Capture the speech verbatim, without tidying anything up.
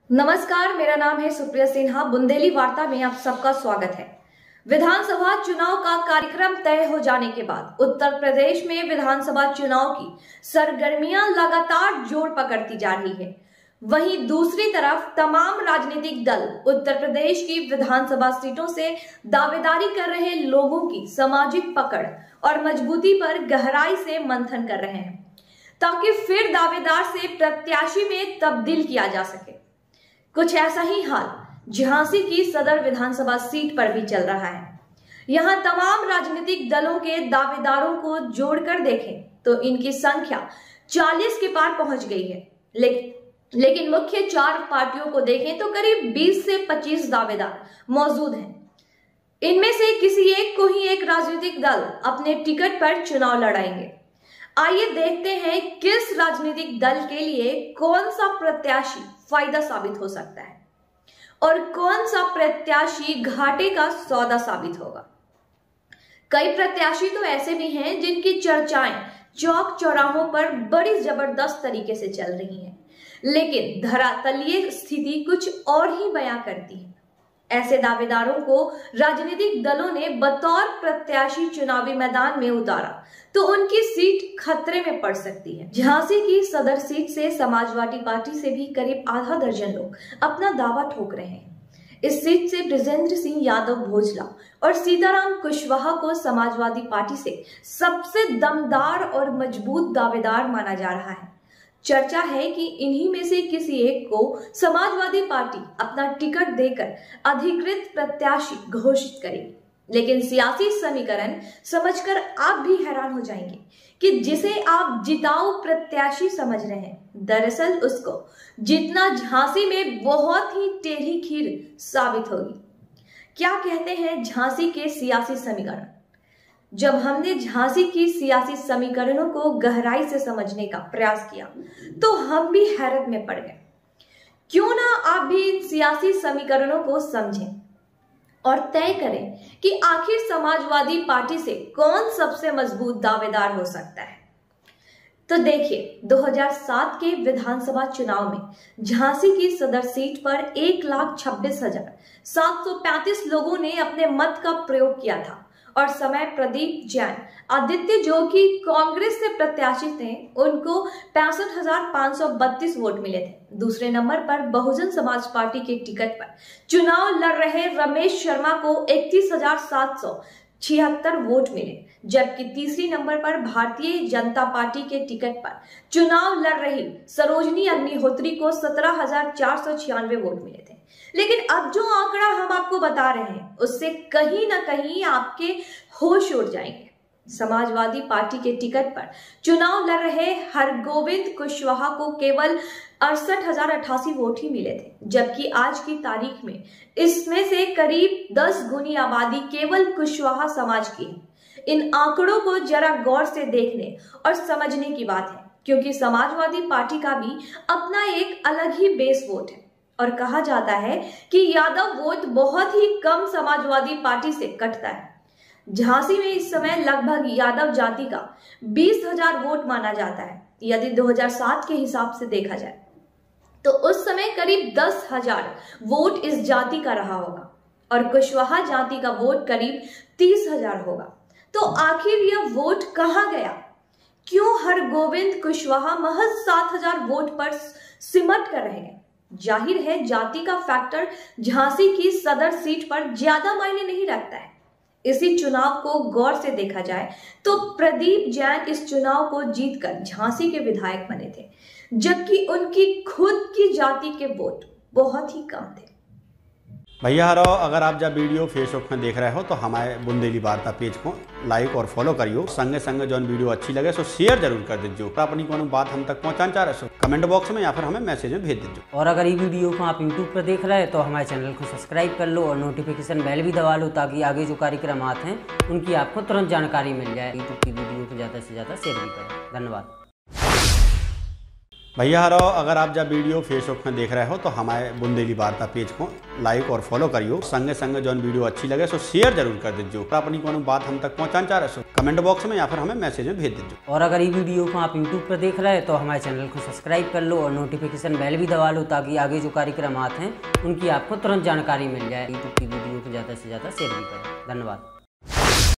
नमस्कार, मेरा नाम है सुप्रिया सिन्हा। बुंदेली वार्ता में आप सबका स्वागत है। विधानसभा चुनाव का कार्यक्रम तय हो जाने के बाद उत्तर प्रदेश में विधानसभा चुनाव की सरगर्मियां लगातार जोर पकड़ती जा रही है। वहीं दूसरी तरफ तमाम राजनीतिक दल उत्तर प्रदेश की विधानसभा सीटों से दावेदारी कर रहे लोगों की सामाजिक पकड़ और मजबूती पर गहराई से मंथन कर रहे हैं, ताकि फिर दावेदार से प्रत्याशी में तब्दील किया जा सके। कुछ ऐसा ही हाल झांसी की सदर विधानसभा सीट पर भी चल रहा है। यहां तमाम राजनीतिक दलों के दावेदारों को जोड़कर देखें तो इनकी संख्या चालीस के पार पहुंच गई है। लेकिन लेकिन मुख्य चार पार्टियों को देखें तो करीब बीस से पच्चीस दावेदार मौजूद हैं। इनमें से किसी एक को ही एक राजनीतिक दल अपने टिकट पर चुनाव लड़ाएंगे। आइए देखते हैं किस राजनीतिक दल के लिए कौन सा प्रत्याशी फायदा साबित हो सकता है और कौन सा प्रत्याशी घाटे का सौदा साबित होगा। कई प्रत्याशी तो ऐसे भी हैं जिनकी चर्चाएं चौक चौराहों पर बड़ी जबरदस्त तरीके से चल रही हैं, लेकिन धरातलीय स्थिति कुछ और ही बयां करती है। ऐसे दावेदारों को राजनीतिक दलों ने बतौर प्रत्याशी चुनावी मैदान में उतारा तो उनकी सीट खतरे में पड़ सकती है। झांसी की सदर सीट से समाजवादी पार्टी से भी करीब आधा दर्जन लोग अपना दावा ठोक रहे हैं। इस सीट से बृजेंद्र सिंह यादव भोजला और सीताराम कुशवाहा को समाजवादी पार्टी से सबसे दमदार और मजबूत दावेदार माना जा रहा है। चर्चा है कि इन्हीं में से किसी एक को समाजवादी पार्टी अपना टिकट देकर अधिकृत प्रत्याशी घोषित करेगी। लेकिन सियासी समीकरण समझकर आप भी हैरान हो जाएंगे कि जिसे आप जिताऊ प्रत्याशी समझ रहे हैं, दरअसल उसको जितना झांसी में बहुत ही टेढ़ी खीर साबित होगी। क्या कहते हैं झांसी के सियासी समीकरण? जब हमने झांसी की सियासी समीकरणों को गहराई से समझने का प्रयास किया तो हम भी हैरत में पड़ गए। क्यों ना आप भी इन सियासी समीकरणों को समझें और तय करें कि आखिर समाजवादी पार्टी से कौन सबसे मजबूत दावेदार हो सकता है। तो देखिए, दो हज़ार सात के विधानसभा चुनाव में झांसी की सदर सीट पर एक लाख छब्बीस हजार सात सौ पैंतीस लोगों ने अपने मत का प्रयोग किया था और समय प्रदीप जैन आदित्य जो कि कांग्रेस से प्रत्याशी थे, उनको पैंसठ हजार पांच सौ बत्तीस वोट मिले थे। दूसरे नंबर पर बहुजन समाज पार्टी के टिकट पर चुनाव लड़ रहे रमेश शर्मा को इकतीस हजार सात सौ छिहत्तर वोट मिले, जबकि तीसरी नंबर पर भारतीय जनता पार्टी के टिकट पर चुनाव लड़ रही सरोजनी अग्निहोत्री को सत्रह हजार चार सौ छियानवे वोट मिले थे। लेकिन अब जो आंकड़ा हम आपको बता रहे हैं उससे कहीं ना कहीं आपके होश उड़ जाएंगे। समाजवादी पार्टी के टिकट पर चुनाव लड़ रहे हरगोविंद कुशवाहा को केवल अड़सठ हजार अट्ठासी वोट ही मिले थे, जबकि आज की तारीख में इसमें से करीब दस गुनी आबादी केवल कुशवाहा समाज की है। इन आंकड़ों को जरा गौर से देखने और समझने की बात है, क्योंकि समाजवादी पार्टी का भी अपना एक अलग ही बेस वोट है और कहा जाता है कि यादव वोट बहुत ही कम समाजवादी पार्टी से कटता है। झांसी में इस समय लगभग यादव जाति का बीस हजार वोट माना जाता है। यदि दो हज़ार सात के हिसाब से देखा जाए तो उस समय करीब दस हजार वोट इस जाति का रहा होगा और कुशवाहा जाति का वोट करीब तीस हजार होगा। तो आखिर यह वोट कहां गया? क्यों हरगोविंद कुशवाहा महज सात हजार वोट पर सिमट कर रह गए? जाहिर है जाति का फैक्टर झांसी की सदर सीट पर ज्यादा मायने नहीं रखता है। इसी चुनाव को गौर से देखा जाए तो प्रदीप जैन इस चुनाव को जीतकर झांसी के विधायक बने थे, जबकि उनकी खुद की जाति के वोट बहुत ही कम थे। भैया हरो, अगर आप जब वीडियो फेसबुक में देख रहे हो तो हमारे बुंदेली वार्ता पेज को लाइक और फॉलो करियो। संगे संगे जो वीडियो अच्छी लगे सो शेयर जरूर कर दीजिए। अपनी कोनो बात हम तक पहुंचाना चाह रहे हो कमेंट बॉक्स में या फिर हमें मैसेज में भेज दीजिए। और अगर ये वीडियो को आप यूट्यूब पर देख रहे हैं तो हमारे चैनल को सब्सक्राइब कर लो और नोटिफिकेशन बेल भी दबा लो, ताकि आगे जो कार्यक्रम आते हैं उनकी आपको तुरंत जानकारी मिल जाए। यूट्यूब की वीडियो को ज़्यादा से ज़्यादा शेयर भी करें। धन्यवाद। भैया हरो अगर आप जब वीडियो फेसबुक में देख रहे हो तो हमारे बुंदेली वार्ता पेज को लाइक और फॉलो करियो। संगे संगे जो वीडियो अच्छी लगे सो शेयर जरूर कर दीजिए। अपनी कोनो बात हम तक पहुंचाना चाह रहे हो कमेंट बॉक्स में या फिर हमें मैसेज में भेज दीजिए। और अगर ये वीडियो को आप यूट्यूब पर देख रहे हैं तो हमारे चैनल को सब्सक्राइब कर लो और नोटिफिकेशन बेल भी दबा लो ताकि आगे जो कार्यक्रम आते हैं उनकी आपको तुरंत जानकारी मिल जाए। यूट्यूब की वीडियो को ज़्यादा से ज़्यादा शेयर भी करें। धन्यवाद।